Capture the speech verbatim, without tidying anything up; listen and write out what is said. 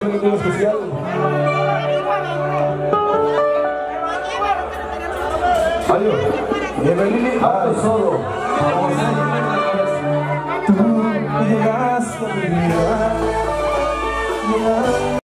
Un especial. Adiós. Bienvenido a Tesoro. Tú llegaste a mi vida.